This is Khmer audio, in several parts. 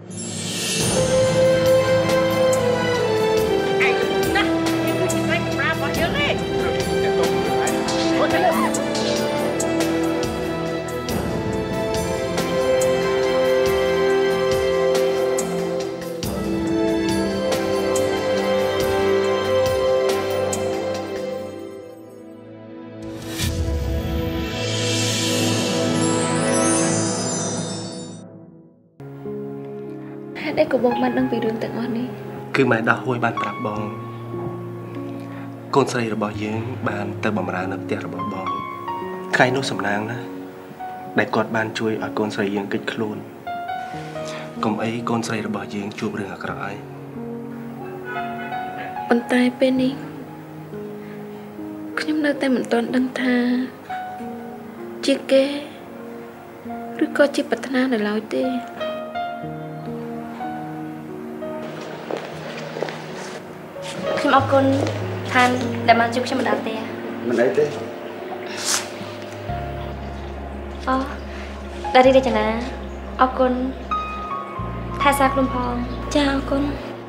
ได้กบมันดังไปเรื่องแต่งวันนี้คือหมายดาวห้วยบานปรับบองกนใส่ระบอบเยื้องบานแต่บ่มรานับเตียระบอบบองใครนู้สำนางนะได้กอดบานช่วยเอากนใส่เยื้องกิดคลูนกลมไอ้กนใส่ระบอบเยื้องจูบเรื่องอะไรมันตายเป็นนี่ขยมเนื้อแต่เหมือนตอนดังทาจีเกหรือก็จีปัฒนาในเราเต้ខ្ញុំអរគុណថានដែលបានជួបខ្ញុំម្ដងទេមិនអីទេអូដារីរចនាអរគុណថាសាខ្លួនផងចាអរគុណ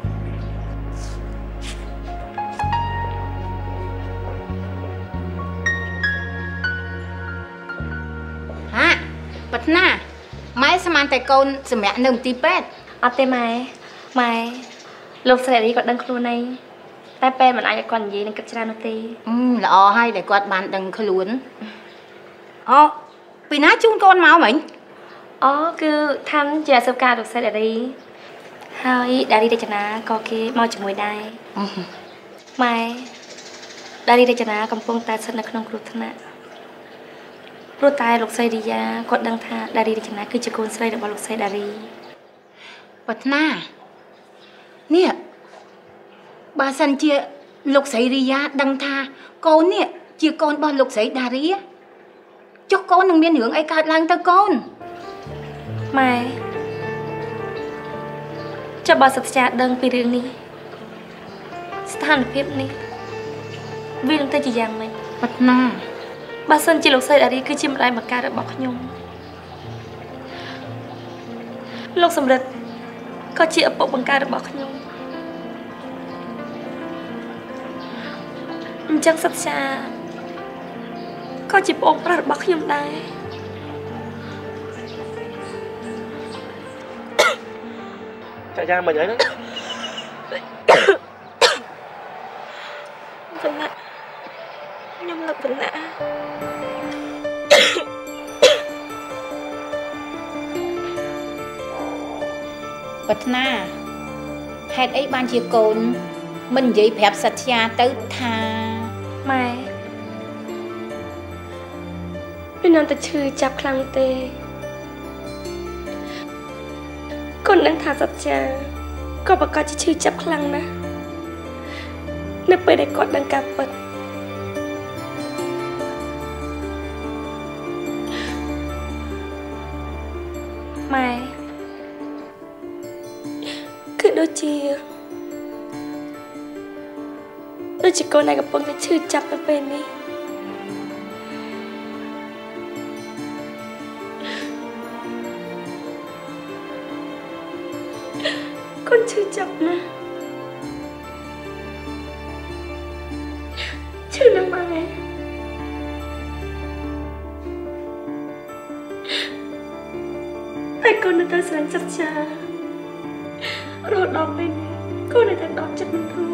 ហាប្រាថ្នាម៉ែស្មានតែកូនសម្រាប់នៅមន្ទីរពេទ្យអត់ទេម៉ែលោកស្រីរីគាត់ដឹងខ្លួនឯងតែពេលមិនអាចគាត់និយាយនឹងគិតច្រើននោះទេល្អហើយដែលគាត់បានដឹងខ្លួនអូពីណាជូនកូនមកមិញអូគឺថានជាអាសការលោកស្រីរីហើយដារីរចនាក៏គេមកជាមួយដែរម៉ែដារីរចនាកំពុងតែស្ថិតនៅក្នុងគ្រោះថ្នាក់ព្រោះតែលោកស្រីរីយ៉ាគាត់ដឹងថាដារីរចនាគឺជាកូនស្រីរបស់លោកស្រីដារីប្រាថ្នានេះបើសិនជាលោកស្រីរីយ៉ាដឹងថាកូននេះជាកូនរបស់លោកស្រីដារីចុះកូននឹងមានរឿងអីកើតឡើងទៅកូនម៉ែចុះបើសិក្សាដឹងពីរឿងនេះស្ថានភាពនេះវានឹងទៅជាយ៉ាងម៉េចប្រាថ្នាបើសិនជាលោកស្រីដារីគឺជាម្ដាយបង្កើតរបស់ខ្ញុំលោកសំរិទ្ធក៏ជាឪពុកបង្កើតរបស់ខ្ញុំអញ្ចឹងសិក្សាក៏ជាប្អូនប្រុសរបស់ខ្ញុំដែរចាយ៉ាងមិនអីណាសំណាក់ខ្ញុំលឹកសំណាក់ប្រាថ្នាហេតុអីបានជាកូនមិននិយាយប្រាប់សត្យាទៅថាម៉ែវានៅតែឈឺចាប់ខ្លាំងទេកូននឹងថាសត្យាក៏ប្រកាសជាឈឺចាប់ខ្លាំងណាស់នៅពេលដែលគាត់ដឹងការពិតម៉ែគឺដូចជាកូនដែលកំពុងតែឈឺចាប់នៅពេលនេះកូនឈឺចាប់ណាស់ឈឺណាស់ម៉ែតែកូននៅតែស្រឡាញ់ចិត្តចារហូតដល់ពេលនេះកូននៅតែដកចិត្តមិនរួច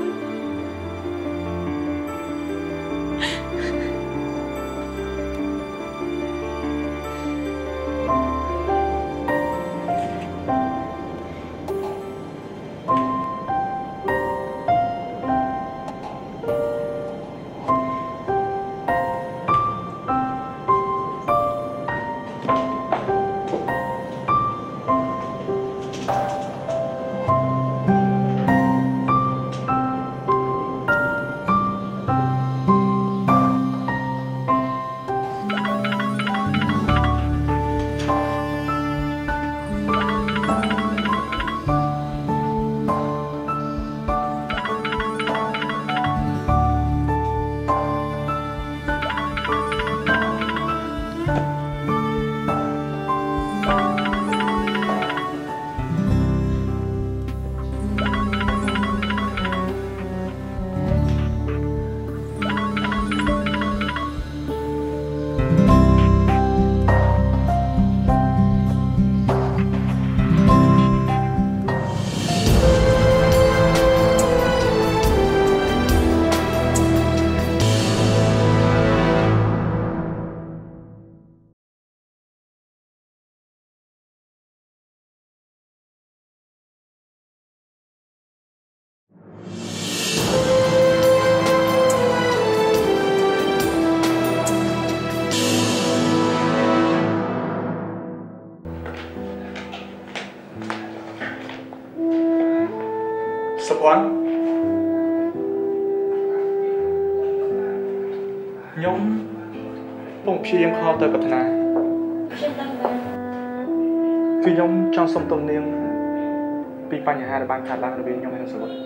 khoan nhóm bông phim kho tới bậc na khi nhóm trong sông tôm niên bị pan nhà hai là ban khát lang rồi bên nhóm hay là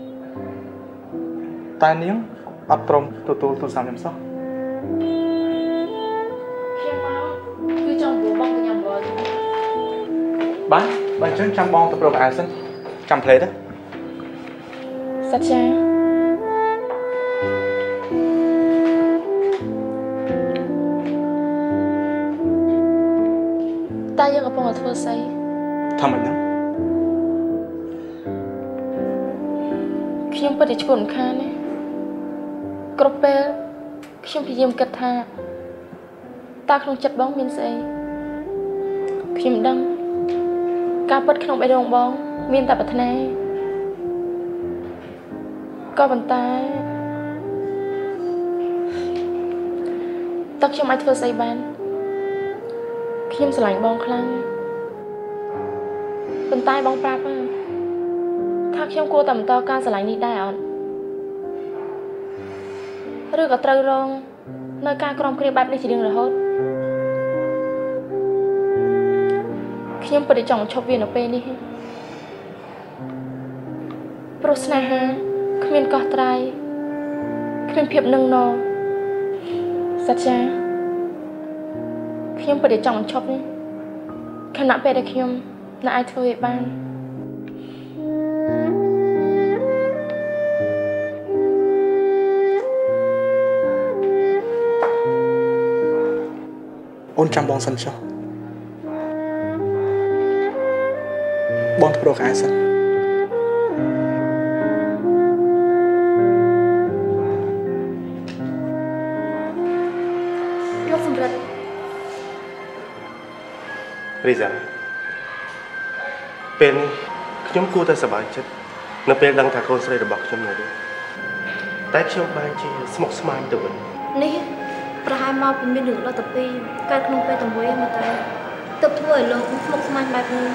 tai niên ấp trồng tôi làm sao cứ trong bố bông nhầm bò bạn chân chăm bông tập đồ ai sân chăm play đó sạch cha taยังกับปองกับเธอใส่ทำไมนะខ្ញុំពិតជាឆ្កួនខានណាគ្រប់ពេលខ្ញុំព្យាយាមគិតថាតើក្នុងចិត្តបងមានស្អីខ្ញុំមិនដឹងការពិតក្នុងបេះដូងបងមានតែប្រាថ្នាក៏ប៉ុន្តែតើខ្ញុំអាចធ្វើស្អីបានខ្ញុំស្រឡាញ់បងខ្លាំងប៉ុន្តែបងប្រាប់ថាខ្ញុំគួរតែបន្តការស្រឡាញ់នេះដែរអត់ឬក៏ត្រូវរងនៅការក្រំគ្រាបែបនេះជារៀងរហូតខ្ញុំពិតជាចង់ឈប់វានៅពេលនេះព្រោះស្នេហាគ្មានកោះត្រៃគ្មានភាពនឹងណសច្ចាខ្ញុំពិតជាចង់ឈប់នេះខណៈពេលដែលខ្ញុំនៅអាចធ្វើវាបានអូនចាំបងសិនចុះបងធ្វើរកឯសិនយកសម្រាប់រីសាពេលនេះខ្ញុំគួរតែសប្បាយចិត្តនៅពេលដឹងថាកូនស្រីរបស់ខ្ញុំនៅនេះតែខ្ញុំបែរជាស្មុគស្មាញទៅវិញនេះប្រហែលមកពីមានរឿងដល់ទៅពីរកើតក្នុងពេលតែមួយមកតែទើបធ្វើឲ្យលោកស្មុគស្មាញបែបនេះ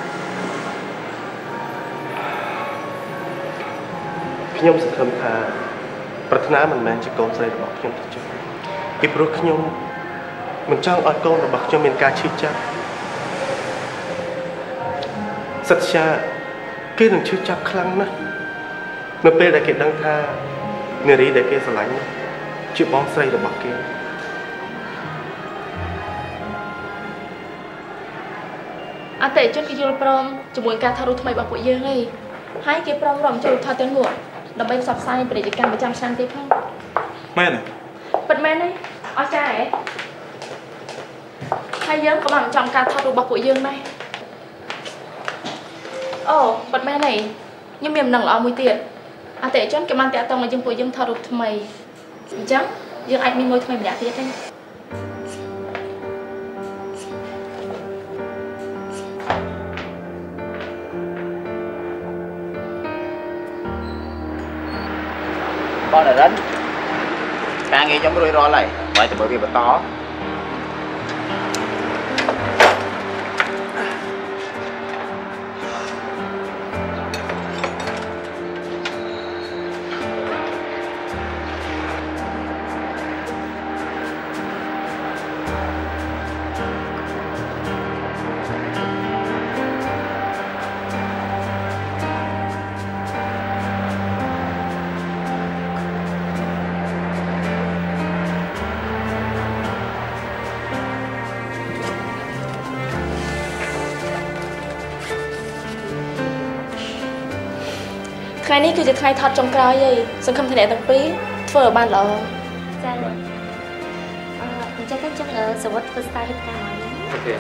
ខ្ញុំសង្ឃឹមថាប្រាថ្នាមិនមែនជាកូនស្រីរបស់ខ្ញុំទេចុះពីព្រោះខ្ញុំមិនចង់ឲ្យកូនរបស់ខ្ញុំមានការឈឺចាប់សត្យាគេនឹងឈឺចាប់ខ្លាំងណាស់នៅពេលដែលគេដឹងថានារីដែលគេស្រឡាញ់ជាបងស្រីរបស់គេអតិថិជនគេយល់ព្រមជាមួយការថតរូបថ្មីរបស់ពួកយើងឯងហើយគេព្រមរំចូលថតទាំងនោះដើម្បីផ្សព្វផ្សាយពាណិជ្ជកម្មប្រចាំឆ្នាំទៀតផងមែនទេពិតមែនទេអស្ចារ្យហ៎ហើយយើងក៏បានចំការថតរូបរបស់ពួកយើងដែរអូពិតមែនទេខ្ញុំមានដំណឹងល្អមួយទៀតអតិថិជនគេបានតាក់ទងមកយើងពួកយើងថតរូបថ្មីអញ្ចឹងយើងអាចមានមួយថ្មីម្នាក់ទៀតទេបងរិនការងារខ្ញុំរួចរាល់ហើយបើទៅមើលវាបន្តថ្ងៃនេះគឺជាថ្ងៃថតចុងក្រោយហើយសង្ឃឹមថាអ្នកទាំងពីរធ្វើឲ្យបានល្អចា៎អញ្ចឹងសវត្ថធ្វើ style ហេតុការណ៍អូខេ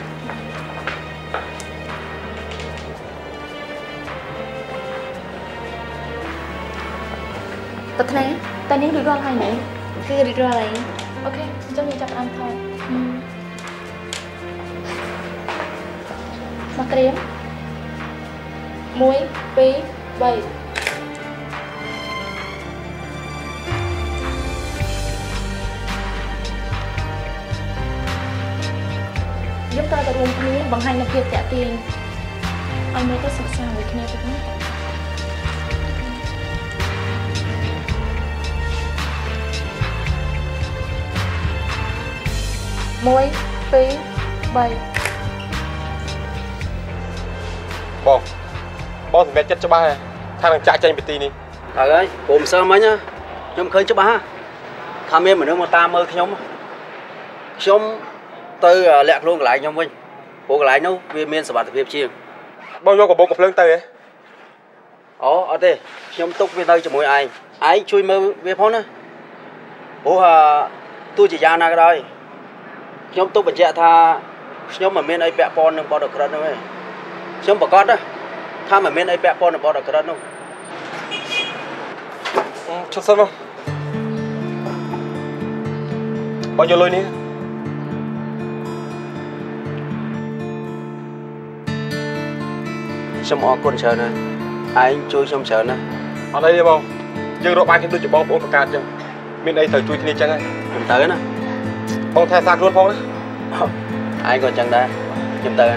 ប្រាថ្នាតែនេះរួចរាល់ហើយណែគឺរួចរាល់ហើយអូខេអញ្ចឹងយើងចាប់ផ្ដើមថតមកត្រៀម1 2 3យើងត្រូវតែរួមគ្នាបង្ហាញនូវភាពតាក់ទាញឲ្យមើលទៅសិក្សាមួយគ្នាទៅណា 1 2 3 បងសម្រាប់ចិត្តច្បាស់ថានឹងចាក់ចេញពីទីនេះហើយព្រមសើមិញខ្ញុំឃើញច្បាស់ថាមានមនុស្សមកតាមមើលខ្ញុំទៅលាក់ខ្លួនកន្លែងខ្ញុំវិញព្រោះកន្លែងនោះវាមានសុវត្ថិភាពជាងបងយកកាបូបកំភ្លើងទៅហ៎អូអត់ទេខ្ញុំទុកវានៅជាមួយឯងជួយមើលវាផងណាព្រោះទោះជាយ៉ាងណាក៏ដោយខ្ញុំទុកបញ្ជាក់ថាខ្ញុំមិនមានអីពាក់ព័ន្ធនឹងបទអក្រិតនោះទេខ្ញុំប្រកាសថាមិនមានអីពាក់ព័ន្ធនឹងបទអក្រិតនោះឈប់សិនបងយកលុយនេះខ្ញុំអរគុណច្រើនណាស់ឯងជួយខ្ញុំច្រើនណាស់អត់អីទេបងយើងរកបានគ្នាដូចជាបងប្អូនបង្កើតអញ្ចឹងមានអីត្រូវជួយគ្នាអញ្ចឹងហើយខ្ញុំទៅណាបងថែសាខ្លួនផងណាឯងក៏អញ្ចឹងដែរខ្ញុំទៅ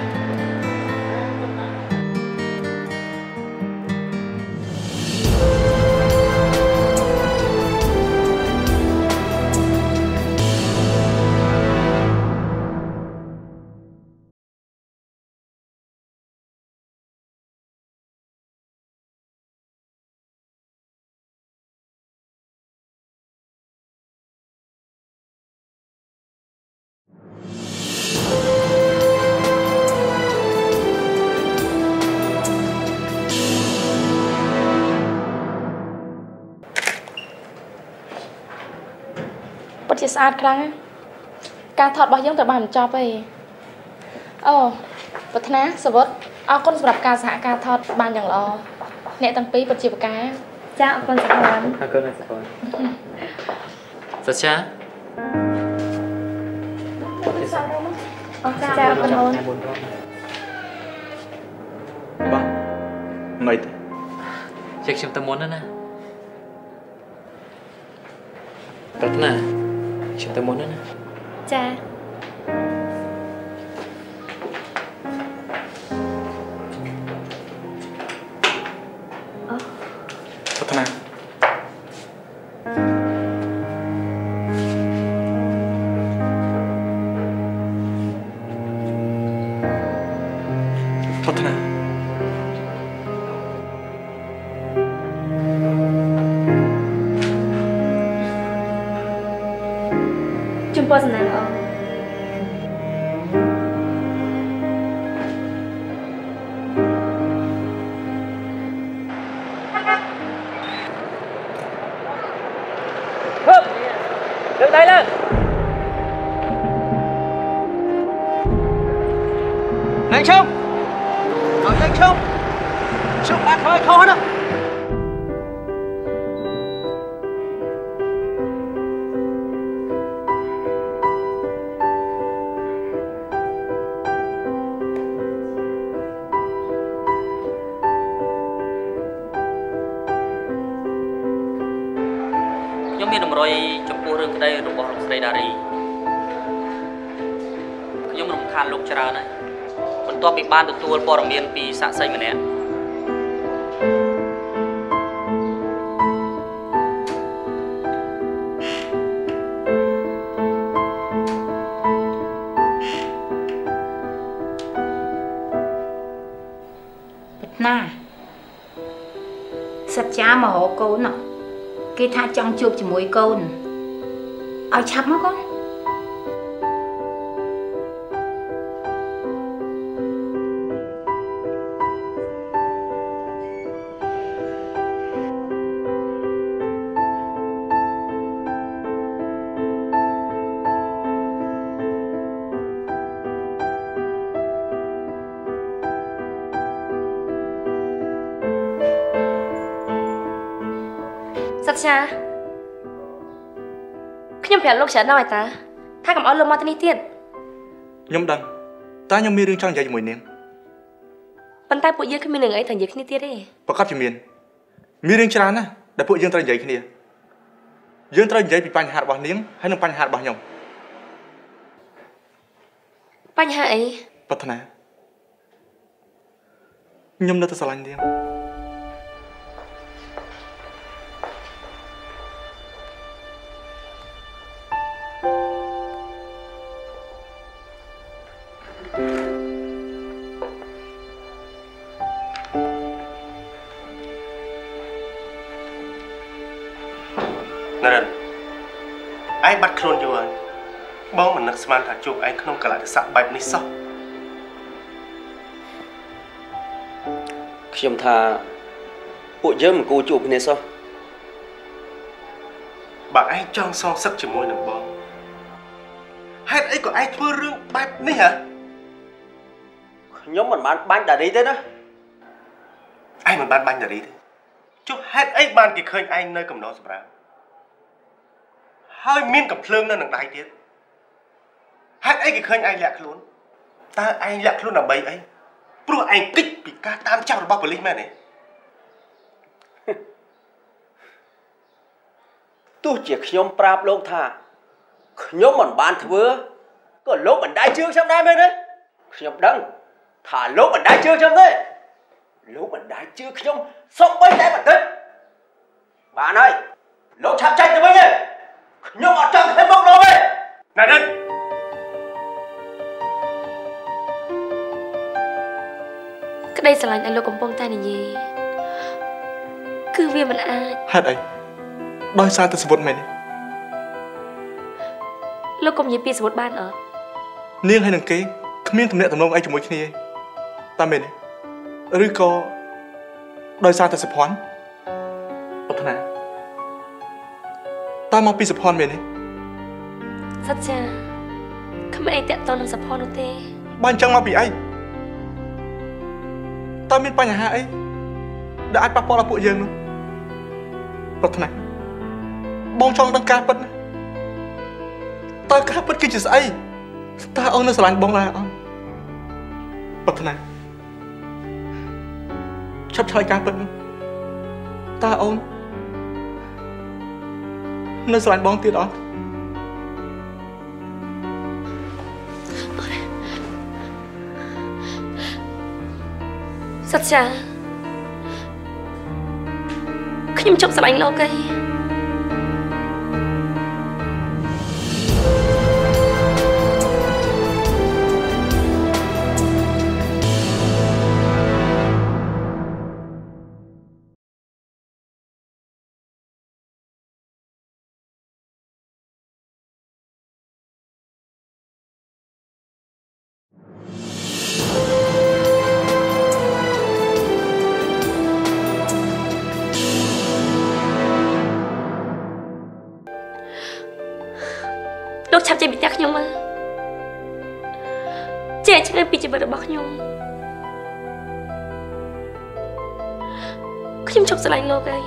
ពិតជាស្អាតខ្លាំងការថតរបស់យើងត្រូវបានបញ្ចប់ហើយអូប្រាថ្នាសវត្ថអរគុណសម្រាប់ការសហការថតបានយ៉ាងល្អអ្នកទាំងពីរពិតជាប្រការចាអរគុណសម្រាប់អរគុណសម្រាប់សច្ចាអរចាអរគុណអូនបងមិនទេជិះខ្ញុំទៅមុនណាប្រាថ្នាខ្ញុំទៅមុនណាចាប្រាថ្នាចំពោះសំណាងអូនលើកដៃឡើងណែឈប់អត់ទៅឈប់បានធ្វើខុសណាខ្ញុំមានតម្រុយចំពោះរឿងក្តីរបស់លោកស្រីដារីខ្ញុំរំខានលោកច្រើនហើយបន្ទាប់ពីបានទទួលព័ត៌មានពីសាក្សីម្នាក់ណាសច្ចាមករកកូនគេថាចង់ជួបជាមួយកូនឲ្យឆាប់មកកូនសត្វចាខ្ញុំប្រាប់លោកច្រើនហើយតាថាកុំឲ្យលោកមកទីនេះទៀតខ្ញុំដឹងតែខ្ញុំមានរឿងចង់និយាយជាមួយនាងប៉ុន្តែពួកយើងគ្មានរឿងអីត្រូវនិយាយគ្នាទៀតទេប្រកាសជាមានរឿងច្រើនណាស់ដែលពួកយើងត្រូវនិយាយគ្នាយើងត្រូវនិយាយពីបញ្ហារបស់នាងហើយនិងបញ្ហារបស់ខ្ញុំបញ្ហាអីប្រាថ្នាខ្ញុំនៅតែស្រឡាញ់នាង ai bắt khôn rồi bóng mình nực sman thả chụp ai không cả lại được sạ bạch ní sao ខ្ញុំថាពួកយើងមិនគួរជួបគ្នាសោះ bà ai trong song sắc chỉ môi nằm bóng hết ấy của ai thưa rương bạch ní hả ខ្ញុំមិនបានបាញ់ដារីទេណា ai mình ban banh là đi thế chúc hết ấy ban kỳ khơi anh nơi cầm đó sập ra hơi miên cầm phượng nơi nằng đáy tiết hết ấy kỳ khơi anh lẹt luôn ta anh lẹt luôn là bầy ấy pro anh kích bị ca tam trao được bao police mẹ này ទោះជាខ្ញុំប្រាប់លោកថាខ្ញុំមិនបានធ្វើក៏លោកមិនដែរជឿខ្ញុំដែរមែនទេខ្ញុំដឹងថាលោកមិនដែរជឿខ្ញុំទេលោកមិនដែរជឿខ្ញុំសំបីតែបន្តិចបានហើយលោកឆាប់ចាញ់ទៅវិញទេខ្ញុំអត់ចង់ឃើញមុខលោកទេ này đây cái đây sẽ là anh lục cầm bông tay này gì cứ vì mình ai hết ấy đôi sao tôi sẽ vụt mày đi lục cầm gì pi sẽ một ban ở niêng hay đừng kế không miếng thầm nệ thầm nông ấy cho mỗi khi này ta mày đi rồi có đôi sao tôi sẽ phán ở thằng nào ta mau pi sẽ phán mày đi sắt cha không ai tẹt tao làm sập hòn đâu thế ban chẳng mau bị ấy ta miếng pa nhà hạ ấy đã ai bắt bỏ là bộ dương luôn ở thằng này bong trong đang cá bật ta cá bật kia chỉ sai ta ông nó sẽ làm bong là ông ở thằng này chấp chơi cá bật ta ông nó sẽ làm bong tiêu đó sắt chaខ្ញុំចង់ស្រឡាញ់លោកឯង លោកឆាប់ចេញពីផ្ទះខ្ញុំមកចេះឆ្ងាយពីជីវិតរបស់ខ្ញុំចង់ស្រឡាញ់លោកឯង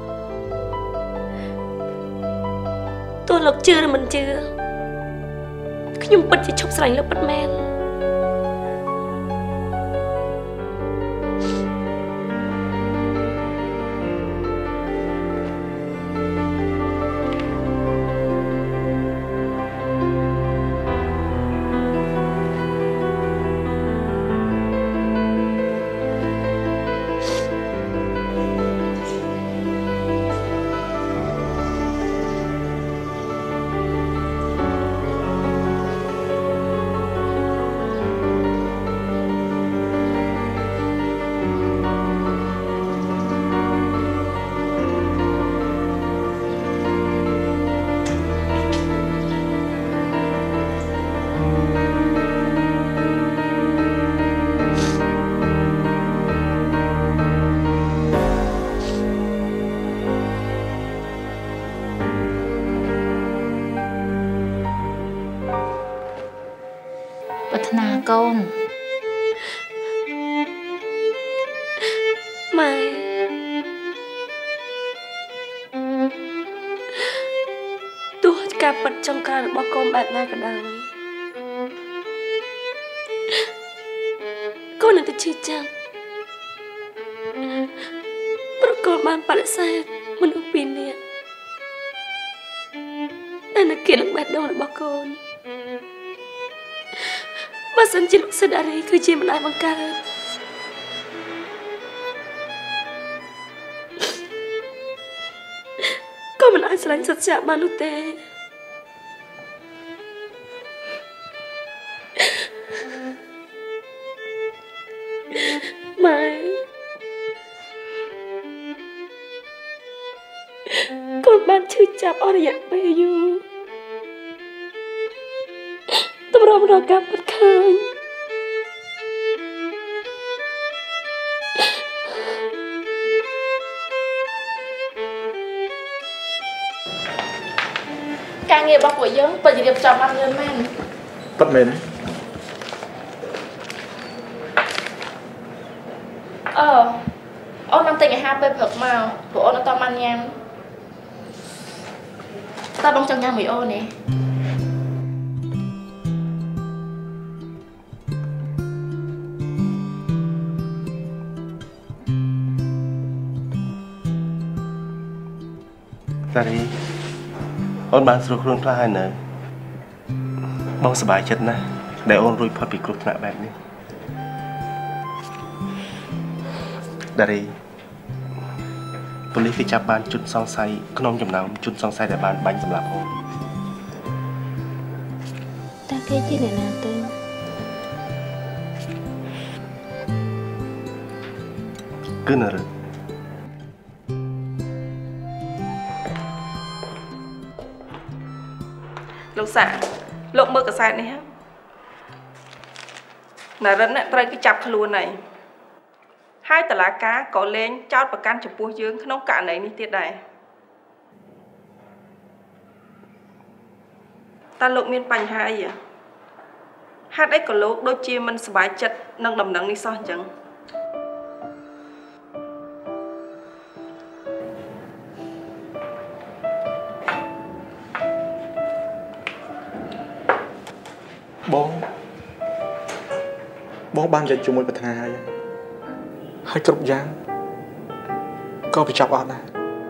ទោះលោកជឿឬមិនជឿខ្ញុំពិតជាឈប់ស្រឡាញ់លោកពិតមែនប្រាថ្នាកូនម៉ែទោះការពិតចុងក្រោយរបស់កូនបែបណាក៏ដោយកូននឹងទៅឈឺចាប់ព្រោះកូនបានបដិសេធមនុស្សពីរនាក់ដែលនៅគៀននឹងបេះដូងរបស់កូន បើសិនជាលោកសិនអារីគឺជាម្ដាយបង្កើតក៏មិនអាចស្រឡាញ់សត្វចាក់បាននោះទេម៉ែកូនបានឈឺចាប់អស់រយៈពេលយូរសម្រាប់រកការពិតឃើញការងាររបស់ពួកយើងពិតជារៀបចំបានលឿនមែនពិតមែនអូនបានទិញអាហារពេលព្រឹកមកព្រោះអូនអត់បានញ៉ាំតើបងចង់ញ៉ាំមួយអូនទេតារីអូនបានស្រួលខ្លួនខ្លះហើយនៅបងសប្បាយចិត្តណាស់ដែលអូនរួចផុតពីគ្រោះថ្នាក់បែបនេះតារីប៉ូលីសគេចាប់បានជនសង្ស័យក្នុងចំណោមជនសង្ស័យដែលបានបាញ់សម្លាប់អូនតើគេជាអ្នកណាទៅគឺនរលោកសាលោកមើលកសែតនេះណារិនត្រូវគេចាប់ខ្លួនហើយតុលាការក៏លែងចោទប្រកាន់ចំពោះយើងក្នុងករណីនេះទៀតដែរតើលោកមានបញ្ហាអីហេតុអីក៏លោកដូចជាមិនសប្បាយចិត្តនឹងដំណឹងនេះសោះអញ្ចឹងបងបាននិយាយជាមួយប្រាថ្នាហើយគ្រប់យ៉ាងក៏បញ្ចប់អត់ដែរ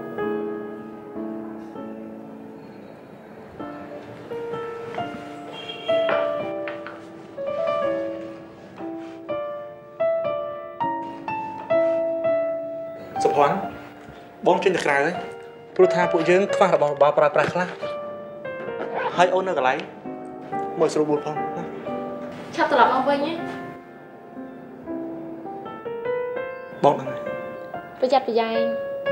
សុភ័ណ្ឌបងចេញទៅក្រៅហើយព្រោះថាពួកយើងខ្វះរបស់របរប្រើប្រាស់ខ្លះហើយអូននៅកន្លែងមើលស្រួលបួលផងឆាប់ត្រឡប់មកវិញណាបងហ្នឹងហើយប្រយ័ត្នប្រយែង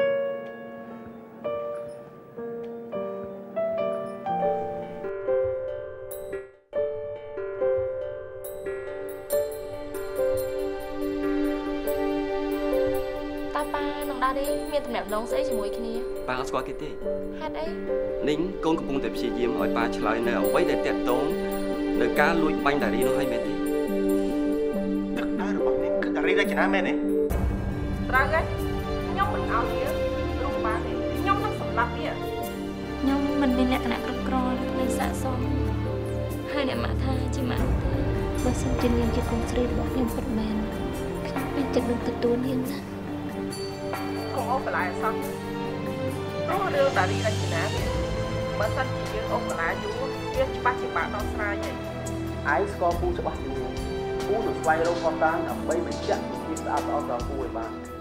តាប៉ានឹងដារីមានតំណែងស្អីជាមួយគ្នាប៉ាអត់ស្គាល់គេទេហេតុអីនីងកូនកំពុងតែព្យាយាមឲ្យប៉ាឆ្លើយនៅអ្វីដែលតាក់ទងនៅការលួចបាញ់ដារីនោះឲ្យមែនទេទឹកដៅរបស់នេះគឺដារីរចនាមែនទេត្រូវហើយខ្ញុំមិនឲ្យវារូបបានទេខ្ញុំនឹងសម្លាប់វាខ្ញុំមិនមានលក្ខណៈគ្រប់គ្រាន់នឹងស័ក្តិសមហើយអ្នកម៉ាក់ថាជាម៉ាក់ទេបើសិនជានាងជាកូនស្រីរបស់ខ្ញុំពិតមែនខ្ញុំពេញចិត្តនឹងទទួលនាងណាកុំអស់បន្លែអសោះព្រោះរឿងដារីរចនានេះបើសិនជាយើងអស់បន្លែយូរវាច្បាស់ជាបាក់ដោះស្រាយហើយឯងស្គាល់ពូច្បាស់យូរពូនឹងស្វែងរកផុសតាងដើម្បីបញ្ជាក់ពីភាពស្អាតស្អំរបស់ពូឲ្យបាន